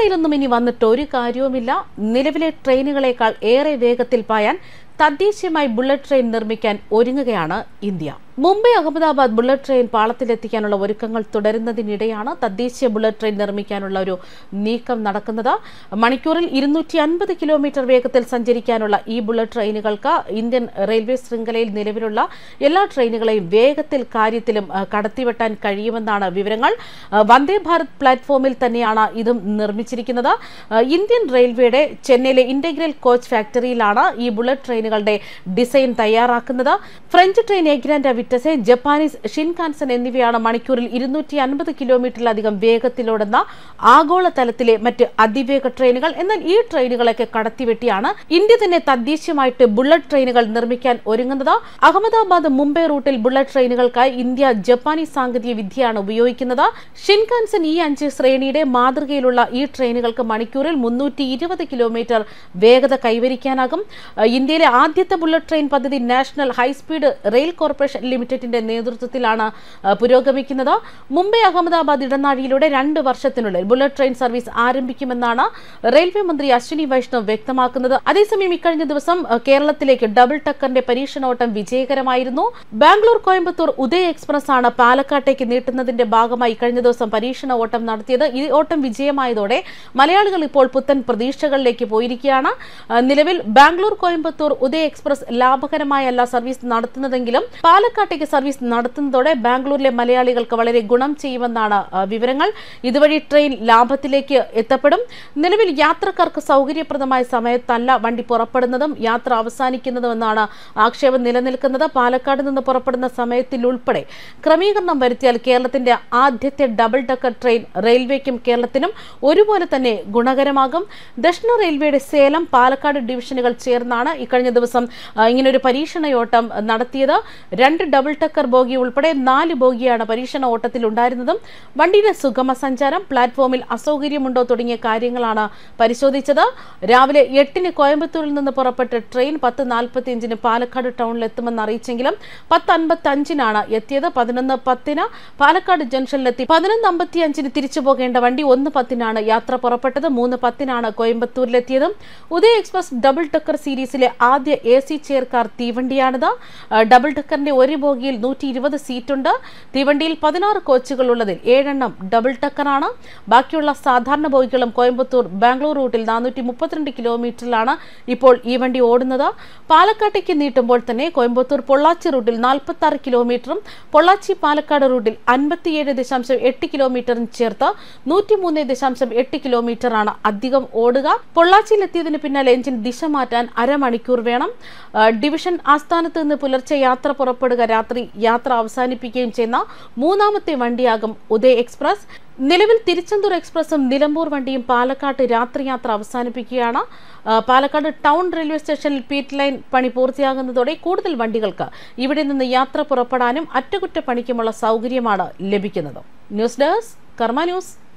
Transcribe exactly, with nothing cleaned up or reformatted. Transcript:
റെയിലൊന്നും ഇനി വന്നിട്ട് ഒരു കാര്യവുമില്ല. നിലവിലെ ട്രെയിനുകളേക്കാൾ ഏറെ വേഗത്തിൽ പായാൻ തദ്ദേശീയമായി ബുള്ളറ്റ് ട്രെയിൻ നിർമ്മിക്കാൻ ഒരുങ്ങുകയാണ് ഇന്ത്യ. മുംബൈ അഹമ്മദാബാദ് ബുള്ളറ്റ് ട്രെയിൻ പാളത്തിലെത്തിക്കാനുള്ള ഒരുക്കങ്ങൾ തുടരുന്നതിനിടെയാണ് തദ്ദേശീയ ബുള്ളറ്റ് ട്രെയിൻ നിർമ്മിക്കാനുള്ള ഒരു നീക്കം നടക്കുന്നത്. മണിക്കൂറിൽ ഇരുന്നൂറ്റി അൻപത് കിലോമീറ്റർ വേഗത്തിൽ സഞ്ചരിക്കാനുള്ള ഈ ബുള്ളറ്റ് ട്രെയിനുകൾക്ക് ഇന്ത്യൻ റെയിൽവേ ശൃംഖലയിൽ നിലവിലുള്ള എല്ലാ ട്രെയിനുകളെയും വേഗത്തിൽ കാര്യത്തിലും കടത്തിവെട്ടാൻ കഴിയുമെന്നാണ് വിവരങ്ങൾ. വന്ദേ ഭാരത് പ്ലാറ്റ്ഫോമിൽ തന്നെയാണ് ഇതും നിർമ്മിച്ചിരിക്കുന്നത്. ഇന്ത്യൻ റെയിൽവേയുടെ ചെന്നൈയിലെ ഇന്റഗ്രൽ കോച്ച് ഫാക്ടറിയിലാണ് ഈ ബുള്ളറ്റ് ട്രെയിനുകളുടെ ഡിസൈൻ തയ്യാറാക്കുന്നത്. ഫ്രഞ്ച് ട്രെയിൻ എഗ്രാൻഡ് വിറ്റസെ, ജപ്പാനീസ് ഷിൻകാൻസൻ എന്നിവയാണ് മണിക്കൂറിൽ ഇരുന്നൂറ്റി അൻപത് കിലോമീറ്ററിലധികം വേഗത്തിലോടുന്ന ആഗോള തലത്തിലെ മറ്റ് അതിവേഗ ട്രെയിനുകൾ. എന്നാൽ ഈ ട്രെയിനുകളൊക്കെ കടത്തിവെട്ടിയാണ് ഇന്ത്യ തന്നെ തദ്ദേശീയമായിട്ട് ബുള്ളറ്റ് ട്രെയിനുകൾ നിർമ്മിക്കാൻ ഒരുങ്ങുന്നത്. അഹമ്മദാബാദ് മുംബൈ റൂട്ടിൽ ബുള്ളറ്റ് ട്രെയിനുകൾക്കായി ഇന്ത്യ ജപ്പാനീസ് സാങ്കേതിക വിദ്യയാണ് ഉപയോഗിക്കുന്നത്. ഷിൻകാൻസൻ ഈ അഞ്ച് ശ്രേണിയുടെ മാതൃകയിലുള്ള ഈ ട്രെയിനുകൾക്ക് മണിക്കൂറിൽ മുന്നൂറ്റി ഇരുപത് കിലോമീറ്റർ വേഗത കൈവരിക്കാനാകും. ഇന്ത്യയിലെ ആദ്യത്തെ ബുള്ളറ്റ് ട്രെയിൻ പദ്ധതി നാഷണൽ ഹൈസ്പീഡ് റെയിൽ കോർപ്പറേഷൻ ലിമിറ്റഡിന്റെ നേതൃത്വത്തിലാണ് പുരോഗമിക്കുന്നത്. മുംബൈ അഹമ്മദാബാദ് ഇടനാഴിയിലൂടെ രണ്ട് വർഷത്തിനുള്ളിൽ ബുള്ളറ്റ് ട്രെയിൻ സർവീസ് ആരംഭിക്കുമെന്നാണ് റെയിൽവേ മന്ത്രി അശ്വിനി വൈഷ്ണവ് വ്യക്തമാക്കുന്നത്. അതേസമയം ഇക്കഴിഞ്ഞ ദിവസം കേരളത്തിലേക്ക് ഡബിൾ ടക്കറിന്റെ പരീക്ഷണോട്ടം വിജയകരമായിരുന്നു. ബാംഗ്ലൂർ കോയമ്പത്തൂർ ഉദയ എക്സ്പ്രസ് ആണ് പാലക്കാട്ടേക്ക് നീട്ടുന്നതിന്റെ ഭാഗമായി കഴിഞ്ഞ ദിവസം പരീക്ഷണ ഓട്ടം നടത്തിയത്. ഈ ഓട്ടം വിജയമായതോടെ മലയാളികൾ ഇപ്പോൾ പുത്തൻ പ്രതീക്ഷകളിലേക്ക് പോയിരിക്കുകയാണ്. നിലവിൽ ബാംഗ്ലൂർ കോയമ്പത്തൂർ ഉദയ എക്സ്പ്രസ് ലാഭകരമായല്ല സർവീസ് നടത്തുന്നതെങ്കിലും പാലക്കാട്ടേക്ക് സർവീസ് നടത്തുന്നതോടെ ബാംഗ്ലൂരിലെ മലയാളികൾക്ക് വളരെ ഗുണം ചെയ്യുമെന്നാണ് വിവരങ്ങൾ. ഇതുവഴി ട്രെയിൻ ലാഭത്തിലേക്ക് എത്തപ്പെടും. നിലവിൽ യാത്രക്കാർക്ക് സൗകര്യപ്രദമായ സമയത്തല്ല വണ്ടി പുറപ്പെടുന്നതും യാത്ര അവസാനിക്കുന്നതുമെന്നാണ് ആക്ഷേപം നിലനിൽക്കുന്നത്. പാലക്കാട് നിന്ന് പുറപ്പെടുന്ന സമയത്തിൽ ഉൾപ്പെടെ ക്രമീകരണം വരുത്തിയാൽ കേരളത്തിന്റെ ആദ്യത്തെ ഡബിൾ ഡക്കർ ട്രെയിൻ റെയിൽവേക്കും കേരളത്തിനും ഒരുപോലെ തന്നെ ഗുണകരമാകും. ദക്ഷിണ റെയിൽവേയുടെ സേലം, പാലക്കാട് ഡിവിഷനുകൾ ചേർന്നാണ് ഇക്കഴിഞ്ഞ ദിവസം ഇങ്ങനൊരു പരീക്ഷണയോട്ടം നടത്തിയത്. രണ്ട് ഡബിൾ ടക്കർ ബോഗി ഉൾപ്പെടെ നാല് ബോഗിയാണ് പരീക്ഷണ ഓട്ടത്തിൽ ഉണ്ടായിരുന്നതും. വണ്ടിയുടെ സുഗമ സഞ്ചാരം, പ്ലാറ്റ്ഫോമിൽ അസൗകര്യമുണ്ടോ തുടങ്ങിയ കാര്യങ്ങളാണ് പരിശോധിച്ചത്. രാവിലെ എട്ടിന് കോയമ്പത്തൂരിൽ നിന്ന് പുറപ്പെട്ട ട്രെയിൻ പത്ത് നാൽപ്പത്തി അഞ്ചിന് പാലക്കാട് ടൗണിൽ എത്തുമെന്ന് അറിയിച്ചെങ്കിലും പത്ത് അൻപത്തി അഞ്ചിനാണ് എത്തിയത്. പതിനൊന്ന് പത്തിന് പാലക്കാട് ജംഗ്ഷനിലെത്തി. പതിനൊന്ന് അമ്പത്തി അഞ്ചിന് തിരിച്ചു പോകേണ്ട വണ്ടി ഒന്ന് പത്തിനാണ് യാത്ര പുറപ്പെട്ടത്. മൂന്ന് പത്തിനാണ് കോയമ്പത്തൂരിലെത്തിയതും. ഉദയ എക്സ്പ്രസ് ഡബിൾ ടക്കർ സീരീസിലെ ആദ്യ എ സി ചെയർ കാർ തീവണ്ടിയാണിത്. ഡബിൾ ടക്കറിന്റെ ഒരു ബോഗിയിൽ നൂറ്റി ഇരുപത് സീറ്റുണ്ട്. തീവണ്ടിയിൽ പതിനാറ് കോച്ചുകൾ ഉള്ളതിൽ ഏഴെണ്ണം ഡബിൾ ടക്കറാണ്. ബാക്കിയുള്ള സാധാരണ ബോഗികളും കോയമ്പത്തൂർ ബാംഗ്ലൂർ റൂട്ടിൽ നാനൂറ്റി മുപ്പത്തിരണ്ട് കിലോമീറ്ററിലാണ് ഇപ്പോൾ ഈ വണ്ടി ഓടുന്നത്. പാലക്കാട്ടേക്ക് നീട്ടുമ്പോൾ തന്നെ കോയമ്പത്തൂർ പൊള്ളാച്ചി റൂട്ടിൽ നാൽപ്പത്തി ആറ് കിലോമീറ്ററും പൊള്ളാച്ചി പാലക്കാട് റൂട്ടിൽ അൻപത്തിയേഴ് ദശാംശം എട്ട് കിലോമീറ്ററും ചേർത്ത് നൂറ്റി മൂന്ന് ദശാംശം എട്ട് കിലോമീറ്ററാണ് അധികം ഓടുക. പൊള്ളാച്ചിയിലെത്തിയതിന് പിന്നാലെ എഞ്ചിൻ ദിശ മാറ്റാൻ അരമണിക്കൂർ വേണം. ഡിവിഷൻ ആസ്ഥാനത്ത് നിന്ന് പുലർച്ചെ യാത്ര പുറപ്പെടുക, രാത്രി യാത്ര അവസാനിപ്പിക്കുകയും ചെയ്യുന്ന മൂന്നാമത്തെ വണ്ടിയാകും ഉദയ എക്സ്പ്രസ്. നിലവിൽ തിരുച്ചെന്തൂർ എക്സ്പ്രസും നിലമ്പൂർ വണ്ടിയും പാലക്കാട്ട് രാത്രി യാത്ര അവസാനിപ്പിക്കുകയാണ്. പാലക്കാട് ടൗൺ റെയിൽവേ സ്റ്റേഷനിൽ പീറ്റ് ലൈൻ പണി പൂർത്തിയാകുന്നതോടെ കൂടുതൽ വണ്ടികൾക്ക് ഇവിടെ നിന്ന് യാത്ര പുറപ്പെടാനും അറ്റകുറ്റപ്പണിക്കുമുള്ള സൗകര്യമാണ് ലഭിക്കുന്നത്. News desk Karma news.